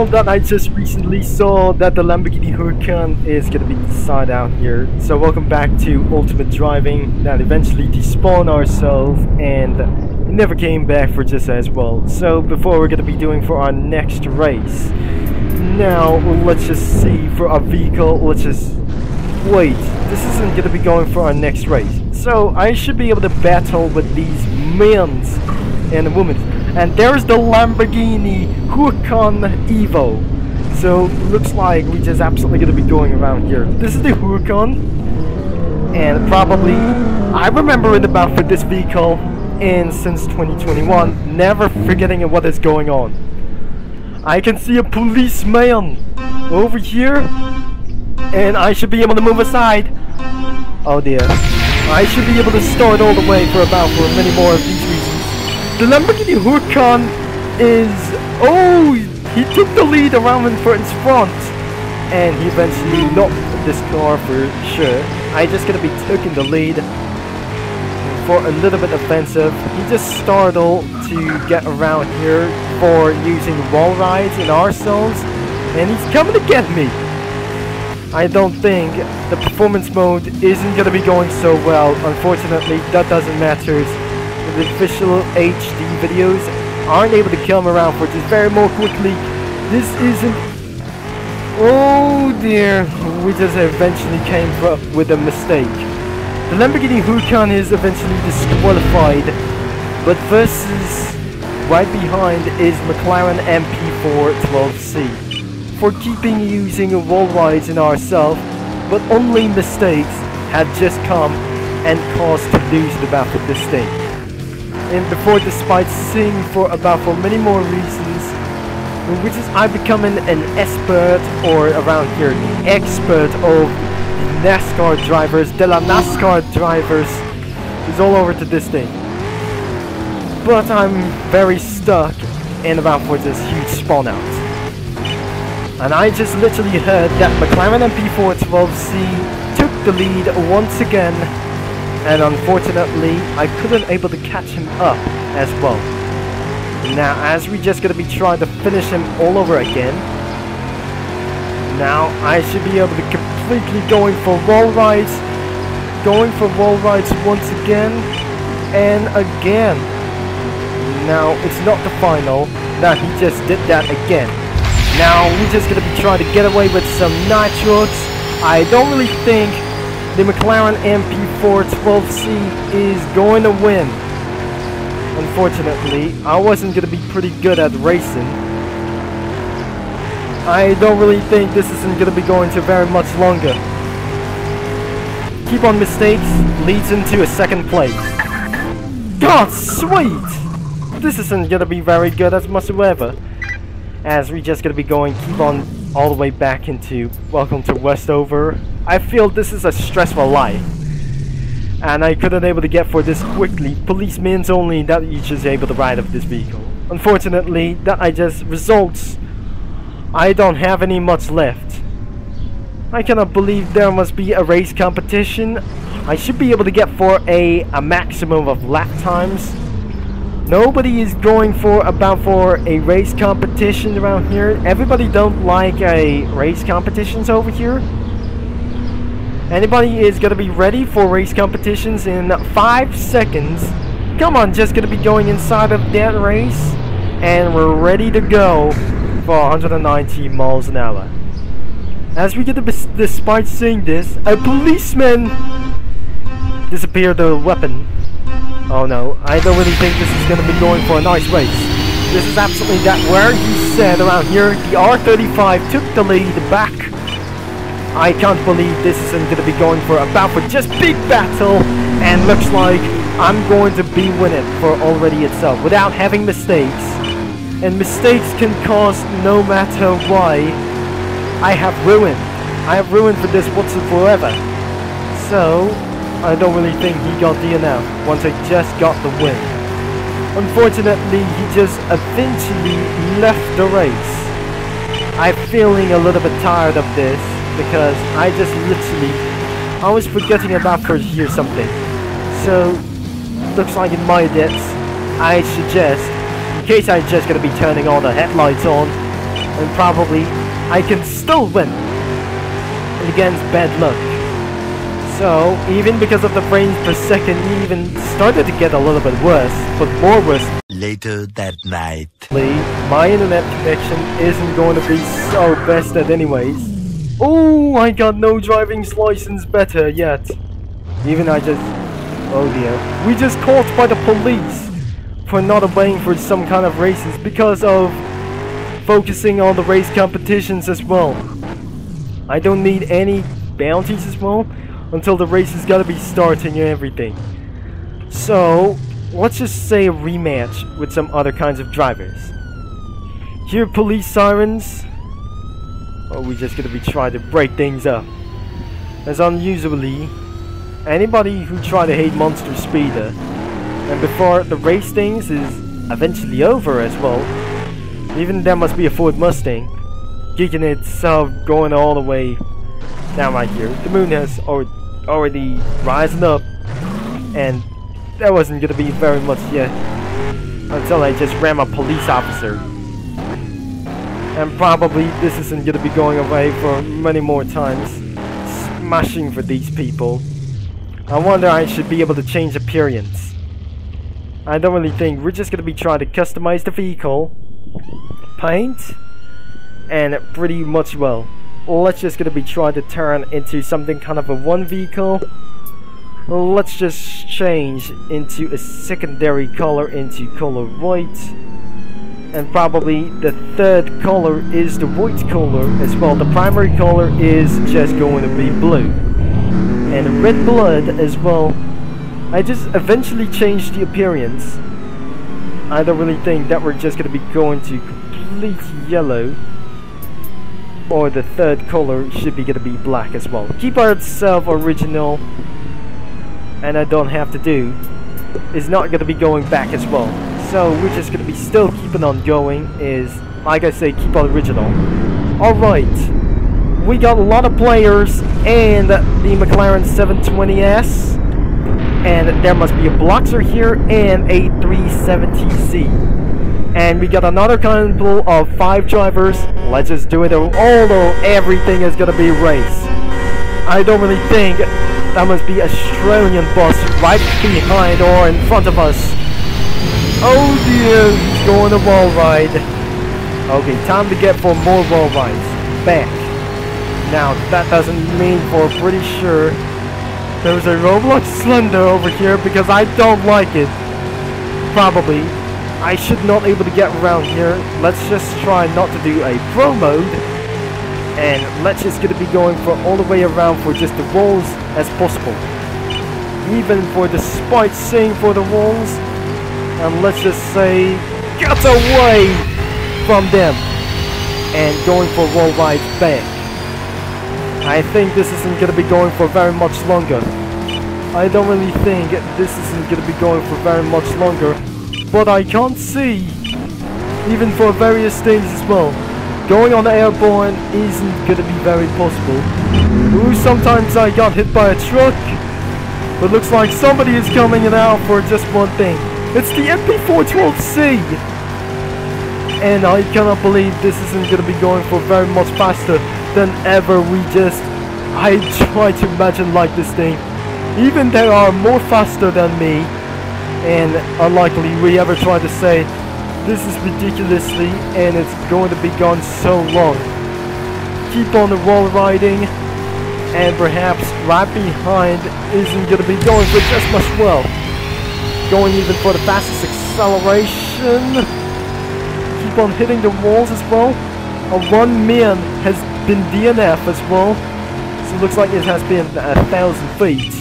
well that I just recently saw that the Lamborghini Huracan is gonna be decided out here. So welcome back to Ultimate Driving that eventually despawned ourselves and it never came back for just as well. So before we're gonna be doing for our next race. Now let's just see for our vehicle, let's just wait, this isn't gonna be going for our next race. So I should be able to battle with these men and women. And there's the Lamborghini Huracan Evo. So looks like we just absolutely gonna be going around here. This is the Huracan, and probably I remember it about for this vehicle and since 2021, never forgetting what is going on. I can see a policeman over here, and I should be able to move aside. Oh dear, I should be able to start all the way for many more of these reasons. The Lamborghini Huracan is... oh, he took the lead around in front, and he eventually knocked this car for sure. I just gonna be taking the lead for a little bit offensive. He just started to get around here for using wall rides in our zones, and he's coming to get me. I don't think the performance mode isn't gonna be going so well. Unfortunately, that doesn't matter. The official HD videos aren't able to come around for just very more quickly. This isn't... oh dear, we just eventually came up with a mistake. The Lamborghini Huracan is eventually disqualified, but versus right behind is McLaren MP4 12C for keeping using wall rides in ourselves, but only mistakes have just come and caused to lose the battle this stage. And before, despite seeing for many more reasons, which is I becoming an expert, or around here, the expert of NASCAR drivers, de la NASCAR drivers, is all over to this thing. But I'm very stuck in for this huge spawn out. And I just literally heard that McLaren MP4 12C took the lead once again. And unfortunately, I couldn't able to catch him up as well. Now, as we just gonna be trying to finish him all over again. Now, I should be able to completely going for wall rides. Going for wall rides once again. And again. Now, it's not the final. Now, he just did that again. Now, we're just gonna be trying to get away with some nitros. I don't really think the McLaren MP4 12C is going to win. Unfortunately, I wasn't going to be pretty good at racing. I don't really think this isn't going to be going to very much longer. Keep on mistakes leads into a second place. God, sweet! This isn't going to be very good as much as ever. As we just going to be going, keep on all the way back into welcome to Westover. I feel this is a stressful life, and I couldn't able to get for this quickly. Policemen's only that you just able to ride up this vehicle. Unfortunately, that I just results. I don't have any much left. I cannot believe there must be a race competition. I should be able to get for a maximum of lap times. Nobody is going for a race competition around here. Everybody don't like a race competitions over here. Anybody is gonna be ready for race competitions in 5 seconds. Come on, just gonna be going inside of that race, and we're ready to go for 190 miles an hour. As we get despite saying this, a policeman disappeared the weapon. Oh no, I don't really think this is gonna be going for a nice race. This is absolutely that where he said around here, the R35 took the lead back. I can't believe this isn't going to be going for just big battle, and looks like I'm going to be winning for already itself without having mistakes. And mistakes can cause no matter why. I have ruined for this once and forever. So I don't really think he got the enough once I just got the win. Unfortunately, he just eventually left the race. I'm feeling a little bit tired of this, because I just literally, I was forgetting about for here something. So, looks like in my debts, I suggest, in case I'm just gonna be turning all the headlights on, and probably I can still win against bad luck. So even because of the frames per second, it even started to get a little bit worse, but more worse. Later that night, My internet connection isn't going to be so best at anyways. Oh, I got no driving license better yet. Even I just... Oh dear. We just caught by the police for not obeying for some kind of races because of focusing on the race competitions as well. I don't need any bounties as well until the race is gotta be starting and everything. So let's just say a rematch with some other kinds of drivers. Hear police sirens? Or we just gonna be trying to break things up. As unusually, anybody who try to hate Monster Speeder, and before the race things is eventually over as well, even there must be a Ford Mustang, kicking itself going all the way down right here. The moon has already rising up, and that wasn't gonna be very much yet until I just ran a police officer. And probably this isn't gonna be going away for many more times. Smashing for these people. I wonder I should be able to change appearance. I don't really think. We're just gonna be trying to customize the vehicle, paint, and pretty much well. Let's just gonna be trying to turn into something kind of a one vehicle. Let's just change into a secondary color into color white. And probably the third color is the white color as well. The primary color is just going to be blue. And red blood as well. I just eventually changed the appearance. I don't really think that we're just going to be going to complete yellow. Or the third color should be going to be black as well. Keep ourselves original. And I don't have to do. Is not going to be going back as well. So we're just going to be still keeping on going. Is, like I say, keep on original. Alright. We got a lot of players and the McLaren 720S. And there must be a Bloxer here and a 370Z. And we got another couple of 5 drivers. Let's just do it, although everything is gonna be race. I don't really think that must be a Australian bus right behind or in front of us. Oh dear, he's going a wall ride. Okay, time to get for more wall rides. Back. Now, that doesn't mean for pretty sure there's a Roblox Slender over here because I don't like it. Probably. I should not able to get around here. Let's just try not to do a pro mode. And let's just gonna be going for all the way around for just the walls as possible. Even for the spite seeing for the walls. And let's just say, get away from them. And going for wall rides back. I think this isn't gonna be going for very much longer. I don't really think this isn't gonna be going for very much longer. But I can't see, even for various things as well. Going on the airborne isn't gonna be very possible. Ooh, sometimes I got hit by a truck. But looks like somebody is coming out for just one thing. It's the MP412C! And I cannot believe this isn't gonna be going for very much faster than ever. I try to imagine like this thing. Even they are more faster than me. And unlikely we ever try to say this is ridiculously and it's going to be gone so long. Keep on the wall riding, and perhaps right behind isn't going to be going for just much well. Going even for the fastest acceleration. Keep on hitting the walls as well. One man has been DNF as well. So it looks like it has been 1,000 feet.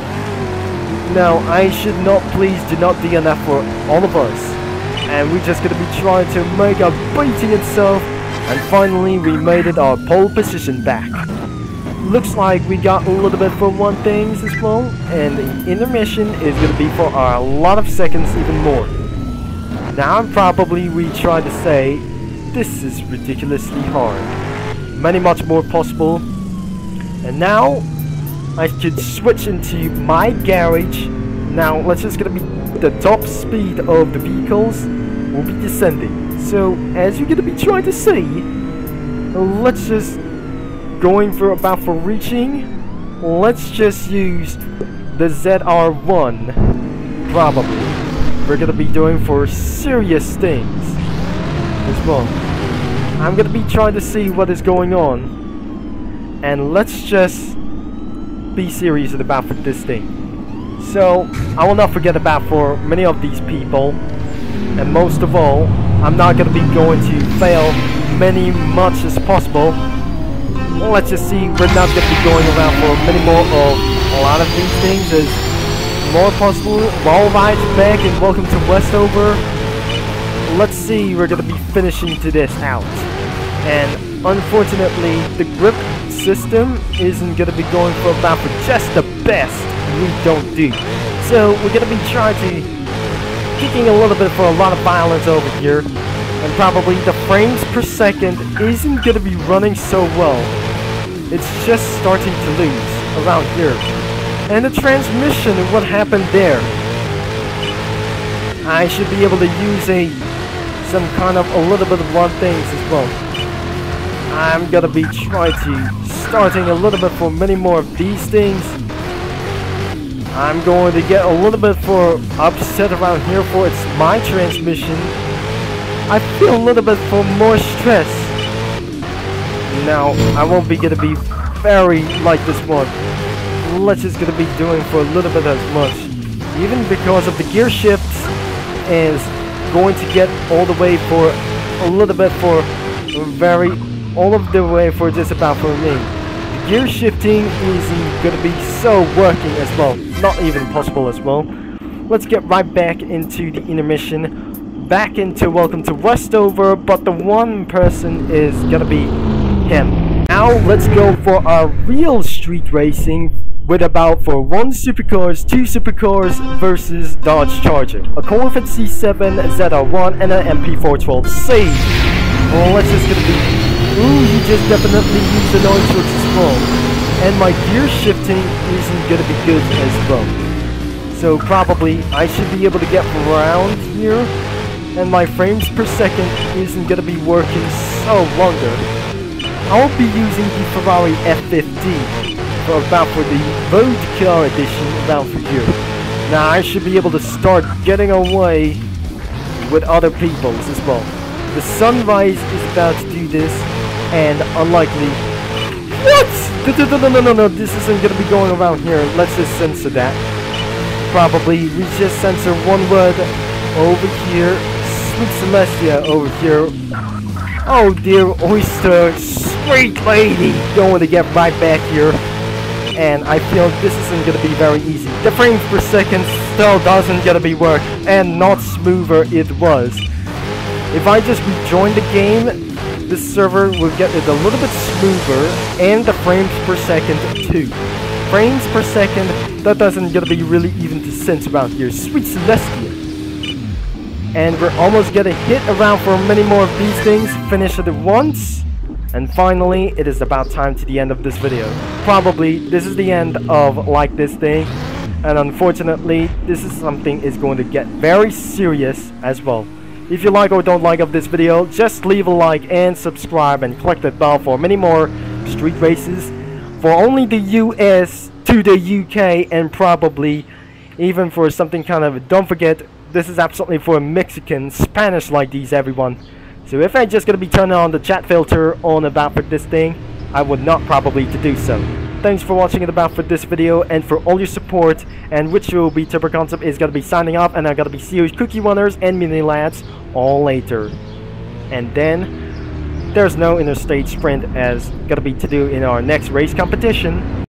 Now, I should not, please do not DNF for all of us. And we're just gonna be trying to make a beating itself. And finally, we made it our pole position back. Looks like we got a little bit for one thing as well. And the intermission is gonna be for a lot of seconds even more. Now, probably we try to say, this is ridiculously hard. Many much more possible. And now, I could switch into my garage. Now let's just gonna be the top speed of the vehicles will be descending. So as you're gonna be trying to see, let's just going for about for reaching. Let's just use the ZR1. Probably we're gonna be doing for serious things as well. I'm gonna be trying to see what is going on, and let's just be serious about for this thing. So I will not forget about for many of these people, and most of all, I'm not gonna be going to fail many much as possible. Let's just see, we're not gonna be going around for many more of a lot of these things as more possible. Wall rides back, and welcome to Westover. Let's see, we're gonna be finishing to this out. And unfortunately, the grip system isn't gonna be going for about for just the best we don't do. So we're gonna be trying to kicking a little bit for a lot of violence over here. And probably the frames per second isn't gonna be running so well. It's just starting to lose around here. And the transmission, what happened there? I should be able to use some kind of a little bit of one things as well. I'm gonna be trying to starting a little bit for many more of these things. I'm going to get a little bit for upset around here for it's my transmission. I feel a little bit for more stress. Now, I won't be gonna be very like this one. Let's just gonna be doing for a little bit as much. Even because of the gear shifts is going to get all the way for a little bit for all of the way for just about for me. The gear shifting isn't gonna be so working as well. Not even possible as well. Let's get right back into the intermission. Back into welcome to Westover, but the one person is gonna be him. Now let's go for our real street racing with about for 1 supercars, 2 supercars versus Dodge Charger, a Corvette C7 ZR1 and an MP412C. Well, let's just gonna be you just definitely use the noise switch as well. And my gear shifting isn't gonna be good as well. So probably I should be able to get around here. And my frames per second isn't gonna be working so longer. I'll be using the Ferrari F50 for the road car edition around for here. Now I should be able to start getting away with other people's as well. The Sunrise is about to do this, and unlikely. What? No, this isn't gonna be going around here. Let's just censor that. Probably we just censor one word over here. Sweet Celestia over here. Oh dear oyster, sweet lady, going to get right back here. And I feel this isn't gonna be very easy. The frames per second still doesn't gonna be work, and not smoother it was. If I just rejoin the game, this server will get it a little bit smoother, and the frames per second too. Frames per second, that doesn't gonna be really even to sense around here. Sweet Celestia. And we're almost getting hit around for many more of these things. Finish it at once. And finally, it is about time to the end of this video. Probably, this is the end of like this thing. And unfortunately, this is something is going to get very serious as well. If you like or don't like of this video, just leave a like and subscribe and click that bell for many more street races. For only the US to the UK, and probably even for something kind of, don't forget, this is absolutely for Mexican, Spanish like these, everyone. So if I just gonna be turning on the chat filter on about for this thing, I would not probably to do so. Thanks for watching it about for this video and for all your support, and which will be Turbo Concept is gonna be signing off, and I'm gonna be seeing Cookie Runners and Mini Lads all later. And then there's no interstate sprint as gonna be to do in our next race competition.